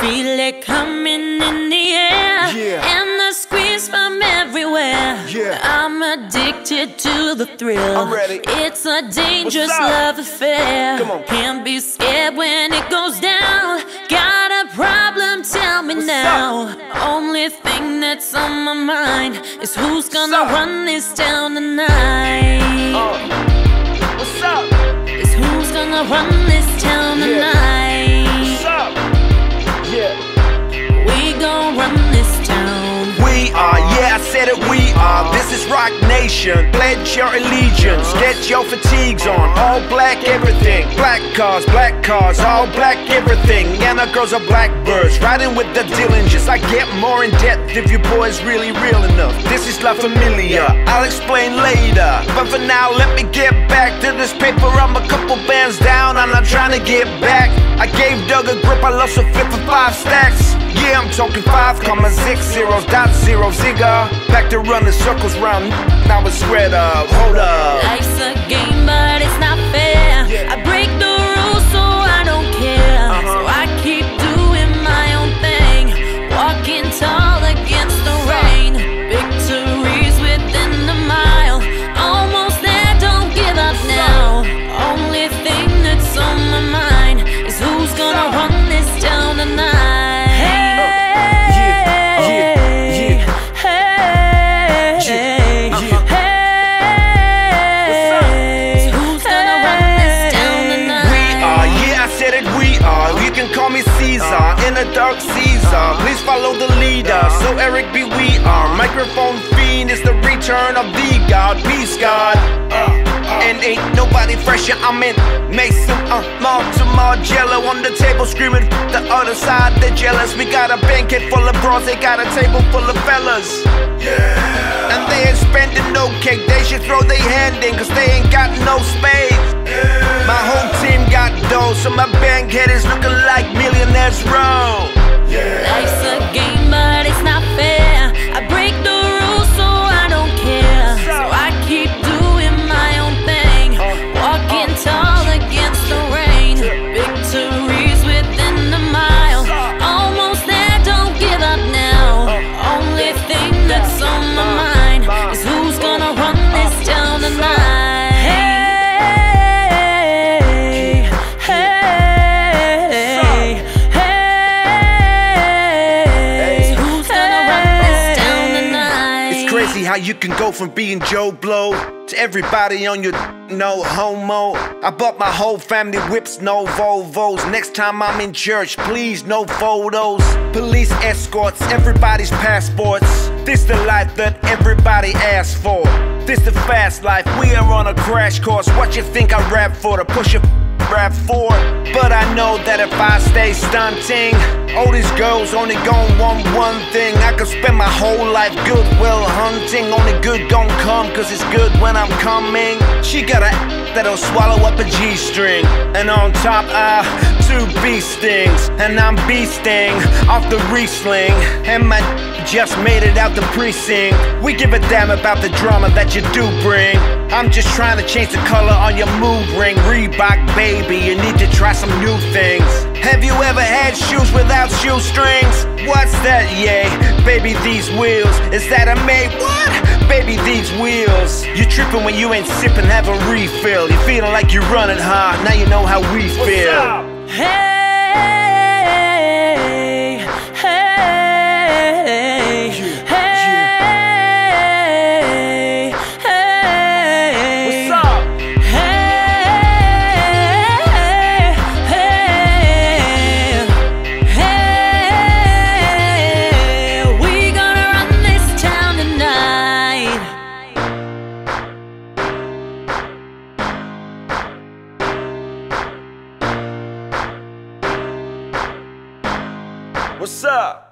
feel it coming in the air, and the squeeze from everywhere. I'm addicted to the thrill. I'm ready. It's a dangerous love affair. Come on. Can't be scared when it goes down. Got a problem? Tell me now. Only thing that's on my mind is who's gonna run this town tonight. What's up? Is who's gonna run this town tonight. What's up? Yeah. We gon' run this town. We are, yeah, I said it, we are. This is Rock Nation. Pledge your allegiance, get your fatigues on. All black everything, black cars, all black everything. And our girls are blackbirds, riding with the Dillingers. I get more in depth if your boy's really real enough. This is La Familia, I'll explain later. But for now, let me get back to this paper. I'm a couple bands down, I'm not trying to get back. I gave Doug a grip, I lost a flip for 5 stacks. Yeah, I'm talking 5,600.0 zigger. Back to running circles round, now it's spread up. Hold up. Life's a game, but it's not fair. I break the rules, so I don't care. So I keep doing my own thing, walking tall against the rain. Victories within a mile, almost there, don't give up now. Only thing that's on my mind is who's gonna run this town tonight. Call me Caesar, in a dark Caesar. Please follow the leader, so Eric B. we are. Microphone fiend is the return of the God. Peace God. And ain't nobody fresher, I'm in Mason, Margello on the table screaming the other side, they're jealous. We got a banquet full of bros, they got a table full of fellas. And they ain't spending no cake, they should throw their hand in, cause they ain't got no space. My whole team got dough, so my banquet is looking like Millionaires Row. Life's a game, but it's not fair. I break the rules, so I don't care. So I keep doing my own thing, walking tall against the rain. Victories within a mile, almost there, don't give up now. Only thing that's on my mind is who's gonna run this town tonight. How you can go from being Joe Blow to everybody on your no homo. I bought my whole family whips, no Volvos. Next time I'm in church, please no photos. Police escorts, everybody's passports. This the life that everybody asks for. This the fast life, we are on a crash course. What you think I rap for? To push a rap for? But I know that if I stay stunting, all these girls only gon' want one thing. I could spend my whole life goodwill hunting. Only good gon' come cause it's good when I'm coming. She got a that'll swallow up a G-string, and on top 2 bee stings. And I'm beasting off the Riesling, and my just made it out the precinct. We give a damn about the drama that you do bring. I'm just trying to change the color on your mood ring. Reebok, baby, you need to try some new things. Have you ever had shoes without shoestrings? What's that, yay? Baby, these wheels, is that a made? What? Baby, these wheels. You tripping when you ain't sipping, have a refill. You feeling like you're running hard, now you know how we feel. Hey, hey, hey, hey. What's up? Hey, hey, hey. We gonna run this town tonight. What's up?